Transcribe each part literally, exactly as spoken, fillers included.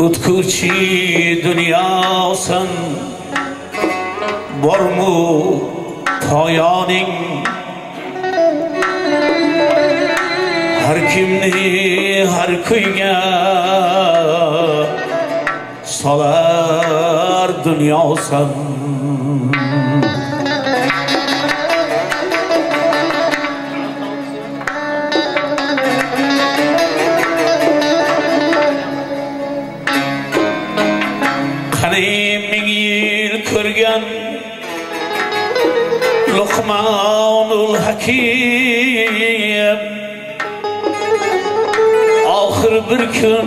o'tkurchi dunyosan bormu poyoning har kimni har kuyga solar dunyosan ming yil ko'rgan Luqmonul Hakim oxir bir kun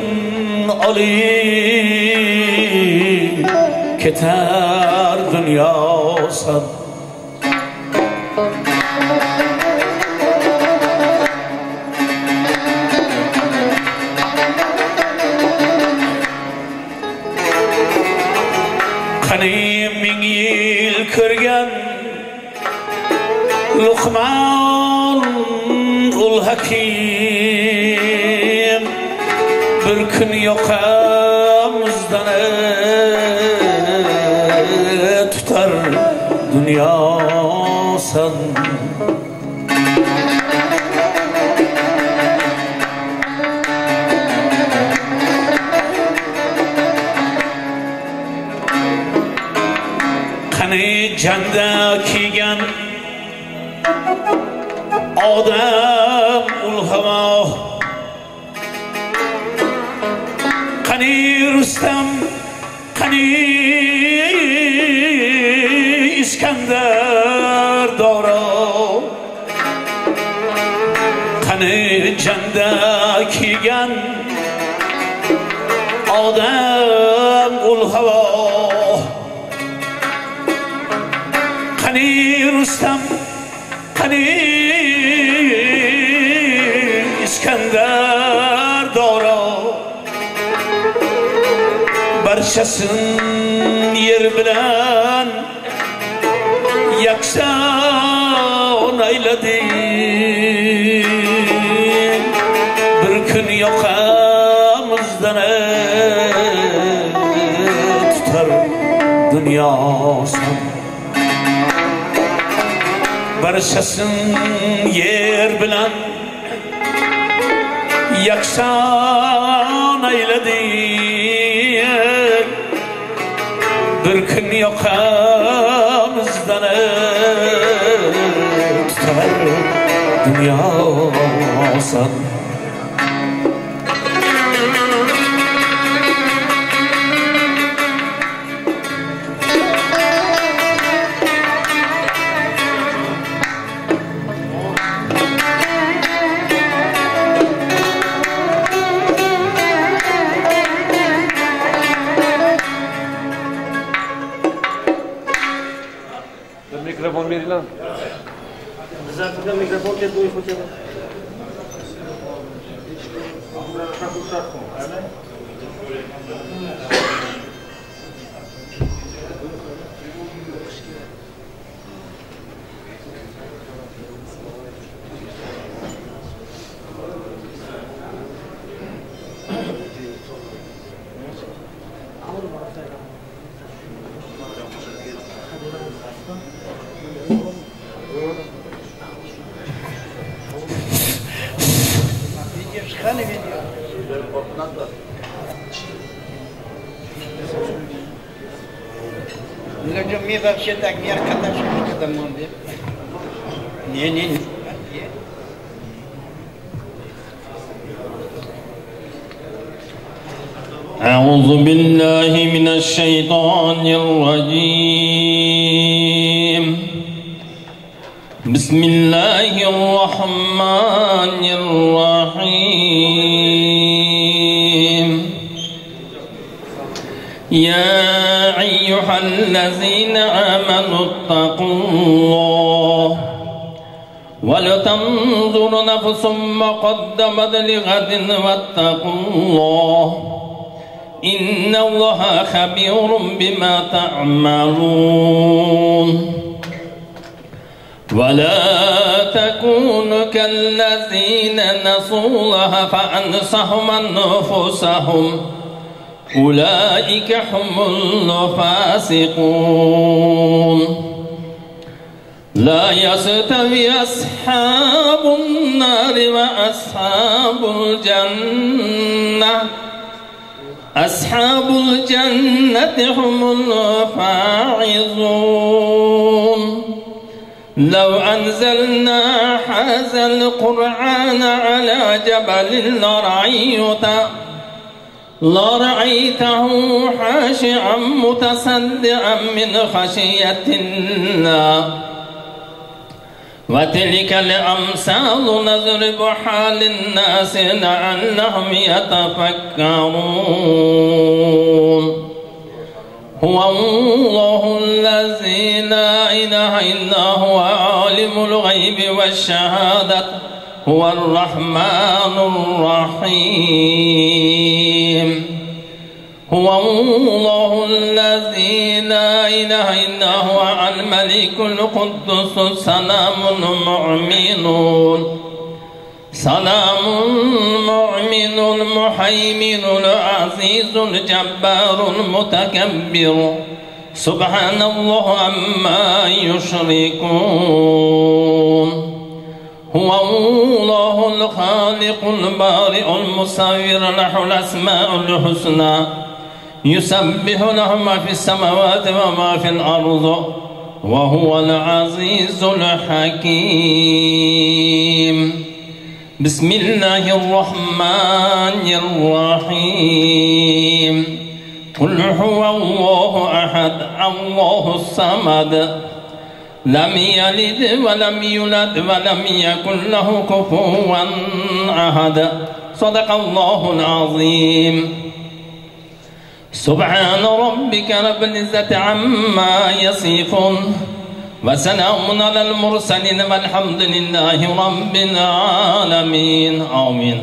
olib ketar dunyosan ming yil ko'rgan Luqmonul Hakim bir kun yoqamizdan tutar dunyosan janda kiygan odam ul havo qani Rustam qani Iskandar Doro qani janda kiygan odam ul havo qani Rustam qani Iskandar Doro barchasin yer bilan yakson ayladi bir kun yoqamizdan tutar dunyosan barchasin yer bilan yakson ayladi bir kun yoqamizdan tutar dunyosan Mikrofon berilen. Zaten mikrofon ke doi hoche ba. Ludzie mi вообще так ярко нашли, когда мы не, не, не. أعوذ بالله من الشيطان الرجيم بسم الله الرحمن الرحيم يا أيها الذين آمنوا اتقوا الله ولتنظر نفس ما قدمت لغد واتقوا الله إن الله خبير بما تعملون ولا تكونوا كالذين نسوا الله فأنساهم أنفسهم أولئك هم الفاسقون لا يستوي أصحاب النار وأصحاب الجنة أصحاب الجنة هم الفائزون لو أنزلنا هذا القرآن على جبل لرأيته لرأيته خاشعا متصدعا من خشية الله وتلك الأمثال نضربها للناس لعلهم يتفكرون هو الله الذي لا إله إلا هو عالم الغيب والشهادة هو الرحمن الرحيم هو الله الذي لا إله إلا هو الملك القدوس السلام المؤمن سلام المؤمن المهيمن العزيز الجبار المتكبر سبحان الله عما يشركون هو الله الخالق البارئ المصور له الأسماء الحسنى يسبح له ما في السماوات وما في الأرض وهو العزيز الحكيم بسم الله الرحمن الرحيم قل هو الله أحد الله الصمد لم يلد ولم يولد ولم يكن له كفوا أحد صدق الله العظيم سبحان ربك رب العزة عما يصفون وسلام على المرسلين والحمد لله رب العالمين آمين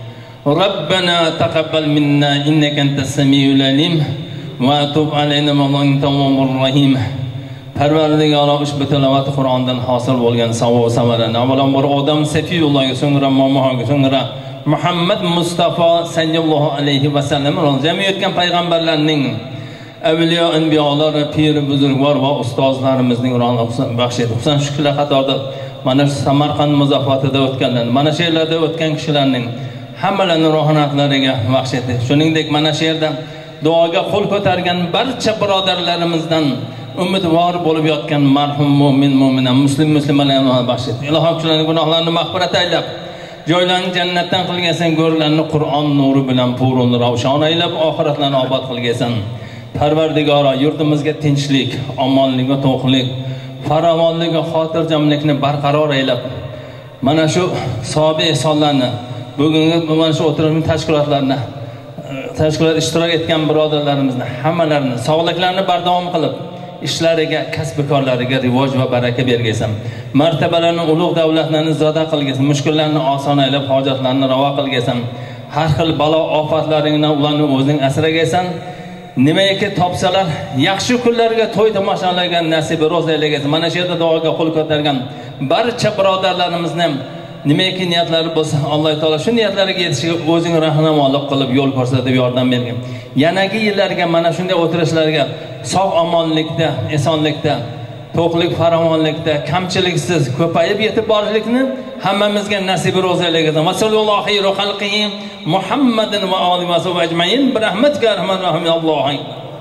ربنا تقبل منا إنك أنت السميع العليم وتب علينا مولانا أنت التواب الرحيم Parvardigoro ushbu tilovat Qur'ondan hosil bo'lgan savob samarani avvalambor odam Safiyullohga so'ngra Mo'minga so'ngra Muhammad Mustafa sallallohu alayhi va sallam jamiyatgan payg'ambarlarning avliyo anbiyolar pir buzurgvar va ustozlarimizning ruhini baxsh etib xusan shukrlar qatorida mana shu Samarqand muzoffatida o'tganlar mana shu yerlarda o'tgan kishilarning hammalarini rohanatlariga baxsh etdi shuningdek mana shu yerda duoga qo'l ko'targan barcha birodarlarimizdan umidvor bo'lib yotgan marhum mo'min mo'mina muslim muslimalarga baxsh et. Ilohim shularning gunohlarini mag'firat aylab, joylarini jannatdan qilgansan, go'rlarini Qur'on nuri bilan purun ravshon aylab, oxiratlarni obod qilgansan. Parvardigoro, yurtimizga tinchlik, omonlik va to'qlik, farovonlik va xotirjamlikni barqaror aylab, mana shu sobi ihsonlarni, bugungi mana shu o'tirishning tashkilotlarini, tashkilot ishtirok etgan birodarlarimizni hammalarini sog'liklarini bardavom qilib ishlariga, kasb-korlariga rivoj va baraka bergaysan. Martabalarni, ulug' davlatlarni zoda qilgaysan, mushkullarni oson aylab, hojatlarni ravo qilgaysan. Har xil balo ofatlaringdan ularni o'zing asragaysan. Nimaiki topsalar, yaxshi kunlarga, to'y tomoshalarga nasibi ro'z aylagaysan. Mana shu yerda duoga qo'l ko'targan barcha birodarlarimizni nimaiki niyatlari bo'lsa, Alloh taolo shu niyatlariga yetishiga o'zing rahnamolik qilib yo'l ko'rsatib yordam bergin. Yanagi yillarga mana shunday o'tirishlarga sog' omonlikda, esonlikda, to'qlik farovonlikda, kamchiliksiz ko'payib yetib borishlikni hammamizga nasib ro'z aylagan. Va sallallohu xayru xalqihi Muhammadin va alihi va sahbihi ajmain bi rahmatika arhamar rahimin Alloh.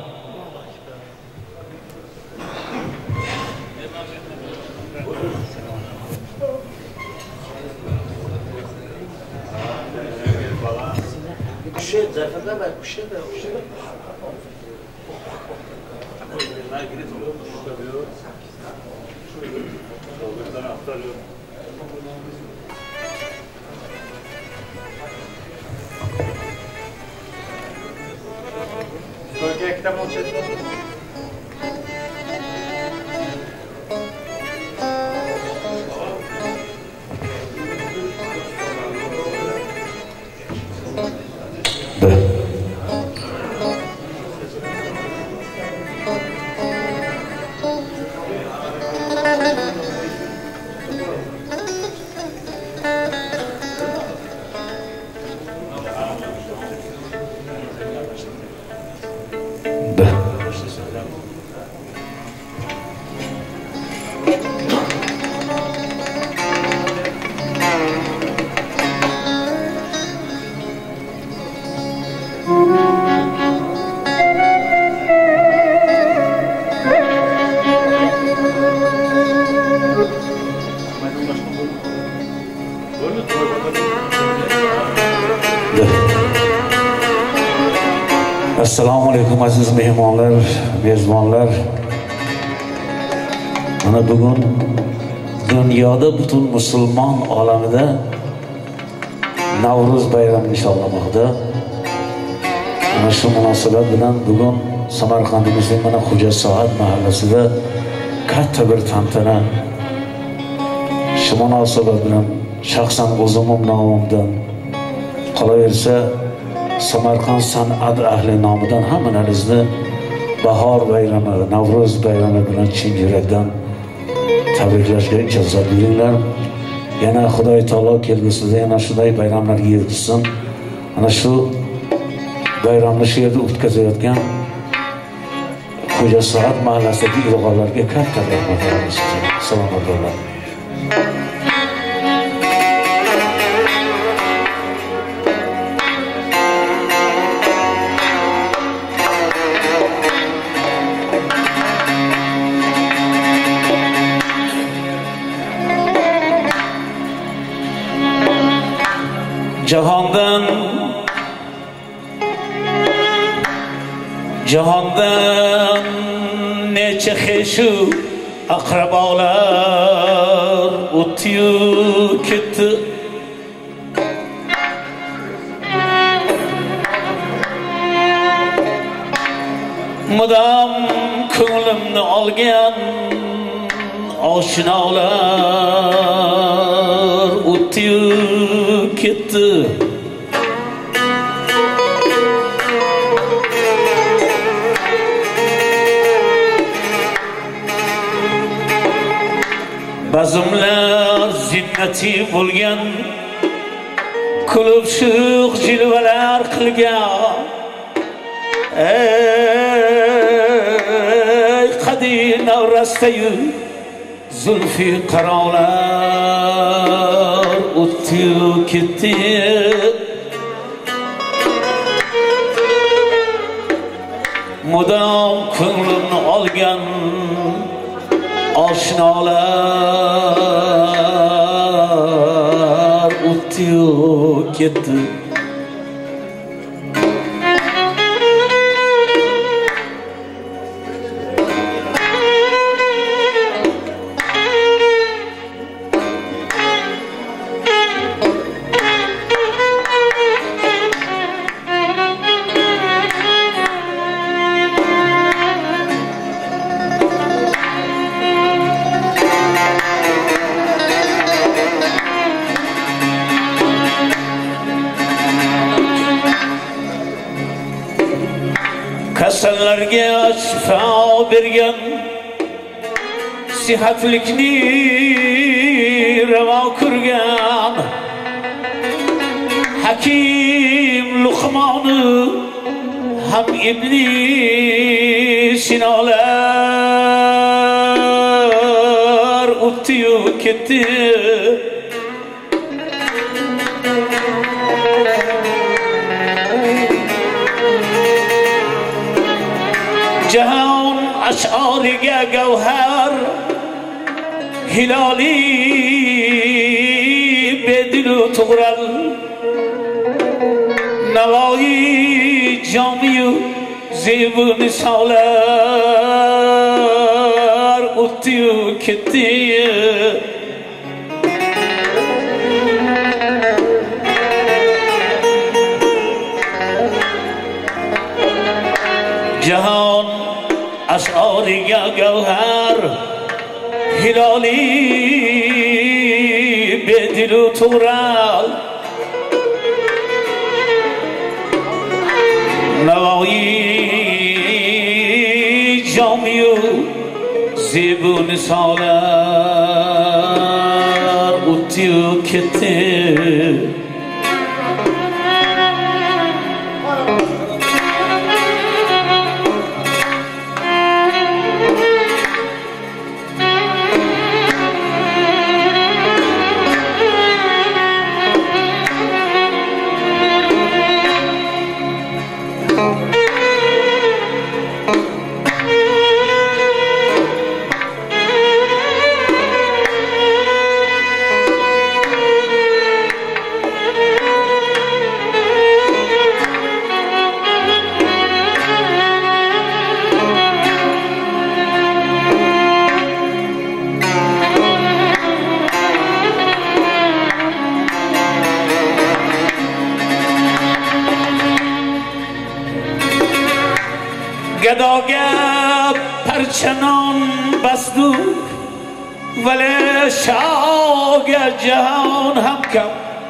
Kuşet, zarfada bak, kuşet de, kuşet de. Bölgeye kitap olacak. Assalomu alaykum aziz mehmonlar, mezbonlar. Mana bugun dunyoda butun musulmon olamida Navro'z bayrami nishonlanmoqda. Mana shu munosabat bilan bugun Samarqandimizning mana Xo'ja Soat mahallasida katta bir tantana. Shu munosabat bilan shaxsan o'zimning nomimdan qolaversa Samarqand san'at ahli nomidan hammalaringizni bahor bayrami, Navro'z bayrami bilan chin yurakdan tabriklashga ijozat beringlar. Yana Xudoy taolo kelgusida yana shunday bayramlarga yetkazsin. Ana shu bayramni shu yerda o'tkazayotgan Xo'ja Soat mahallasidagi ilovalarga katta rahmat aytamiz. Salomat bo'linglar. Jahondan Jahondan necha xeshu aqrabolar o'tyu ketdi. Mudom ko'nglimni olgan oshnolar o'tyu ketdi. Bazmlar zinnati bo'lgan, kulib shuq jilvalar qilgan. Ey qadim navrastayu zulfi qarolar o'tdi ketdi. Mudom ko'nglimni olgan oshnolar o'tdi ketdi. Kasallarga shifo bergan, sihatlikni ravo ko'rgan Hakim Luqmoni ham Ibn Sinolar o'tdi ketdi. Jahon ash'origa gavhar hiloli bedilu tug'ral Navoiy jomiyu zebu nisolar o'tdi ketdi. Jahon ash'origa gavhar hiloli bedilu tug'ral Navoiy jomiyu zebu nisolar o'tdi ketdi. گداگه پرچنان بستو ولی شاگ جهان هم کم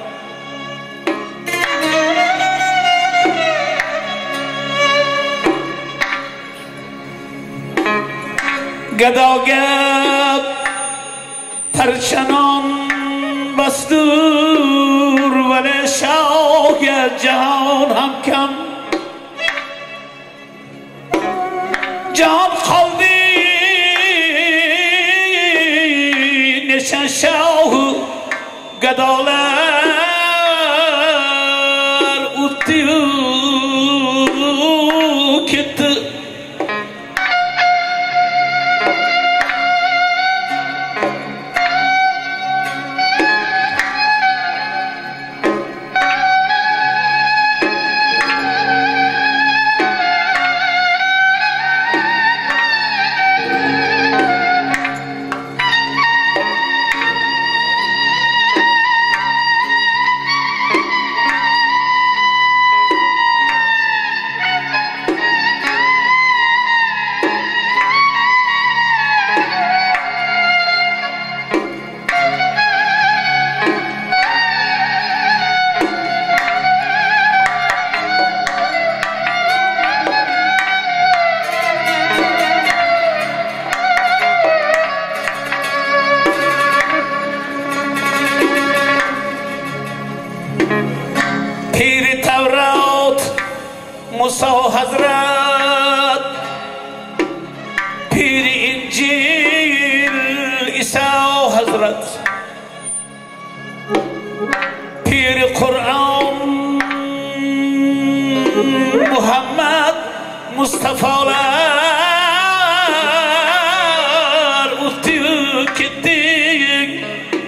گداگه پرچنان بستور ولی شاگ جهان هم کم جهان خالدی نشان شاه گدالر اوتیو کت پیر تورات موسی حضرت پیر انجیل عیسی حضرت پیر قرآن محمد مصطفی لر اوتیو کتیگ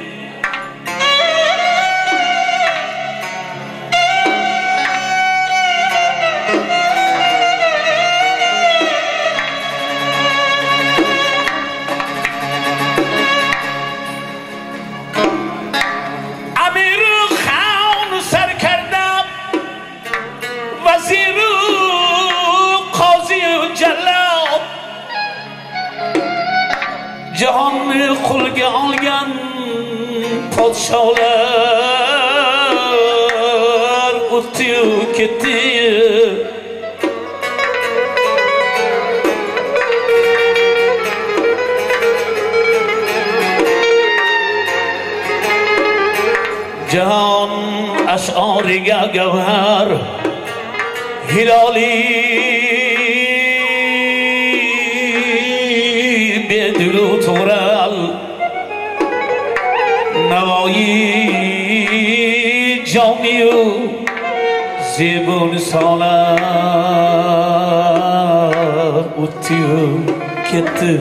جهان قلگه آلگن پادشاهlar اوتیو کتی جهان اشعاریگه گوهر هلالی بدلو تورل نوایی جامی و زیبون سالر اوتیو کت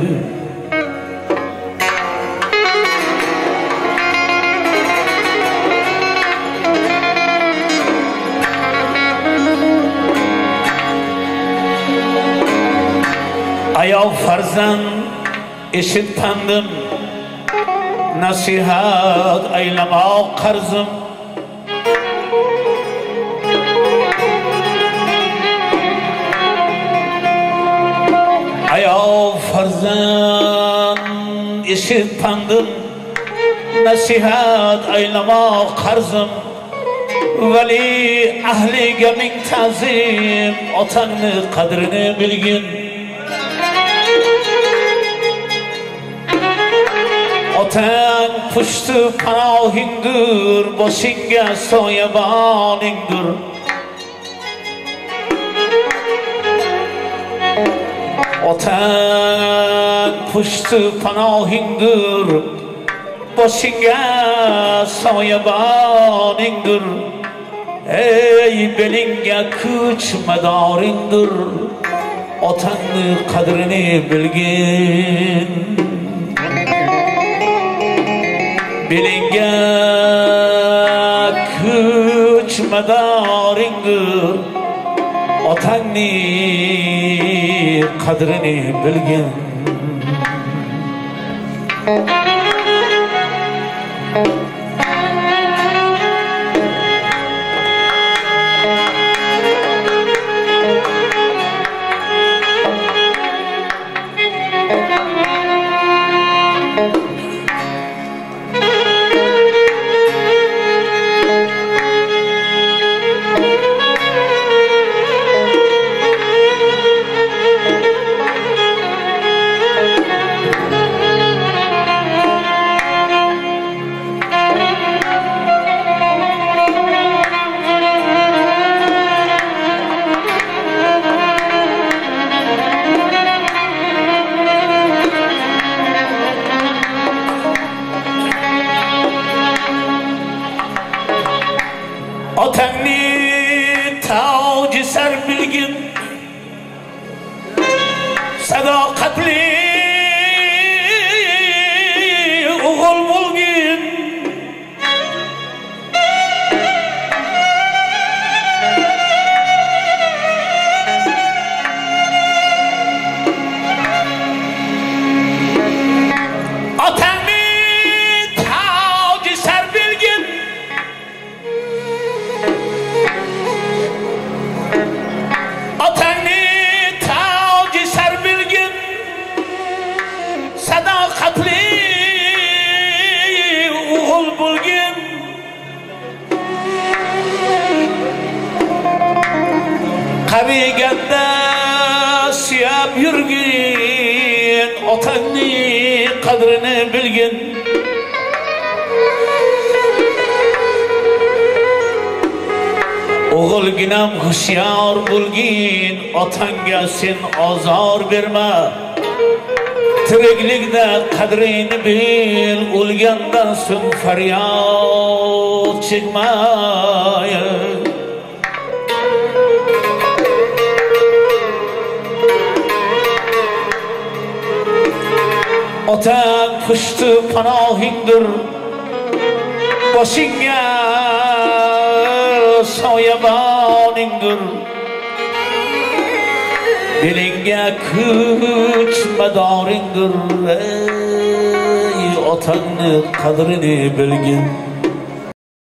ایا فرزند اشتندم نصیحت ایلما قرزم ایا فرزند اشتندم نصیحت ایلما قرزم ولی اهلی گمین تعظیم اتن قدرنی bilgin Otan puştu panahindir, boşinga soyabanindir. Otan puştu panahindir, boşinga soyabanindir. Ey belinga kuch madarindir, otanni qadrini bilgin. Bilinge kuch madarindir, otanni qadrini bilgin. Sarg'ayganda suyab yurgin, otangning qadrini bilgin. O'g'ilginam hushyor bo'lgin, otangga sen ozor berma. Tiriklikda qadrini bil, o'lgandan so'ng faryod chekma. Otang pushti panohingdir, boshingga soyaboningdir, belingga kuch madoringdir. Ey otangni qadrini bilgin.